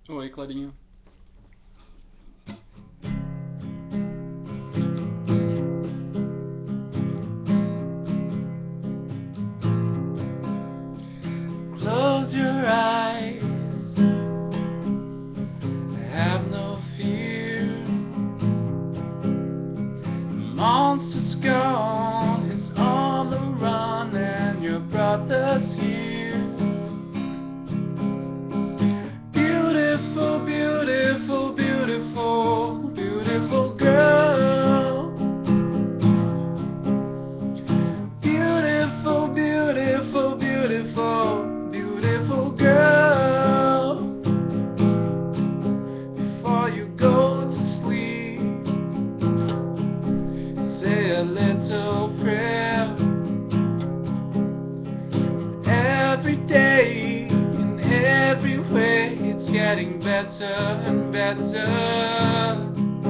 Oi, Clarinha. Close your eyes, have no fear. The monster's gone, he's on the run, and your brother's here. Beautiful, beautiful, beautiful, beautiful girl. Beautiful, beautiful, beautiful, beautiful girl. Before you go to sleep, say a little prayer. Every day, in every way, it's getting better and better.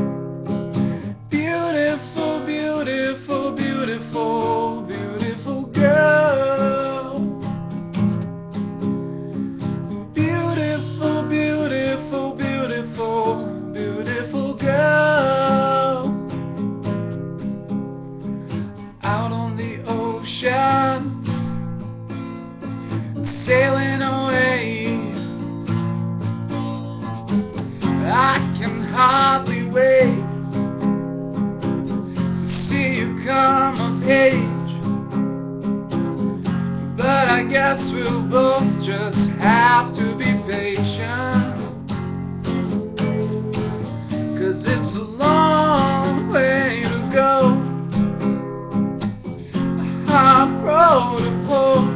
Beautiful, beautiful, beautiful, beautiful girl. Beautiful, beautiful, beautiful, beautiful girl. Out on the ocean, sailing away, I can hardly wait to see you come of age. But I guess we'll both just have to be patient, 'cause it's a long way to go, a hard road to hoe,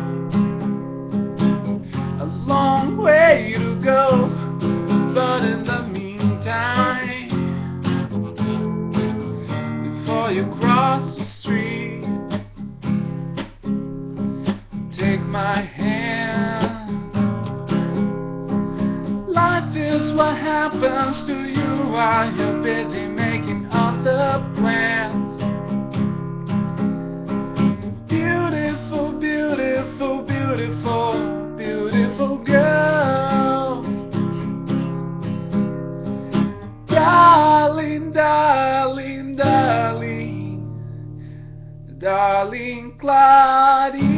a long way to go. But in the meantime, before you cross the street, take my hand. Life is what happens to you while you're busy making other plans. Beautiful, beautiful, beautiful, beautiful girl. Darling, darling, darling, darling Claudia.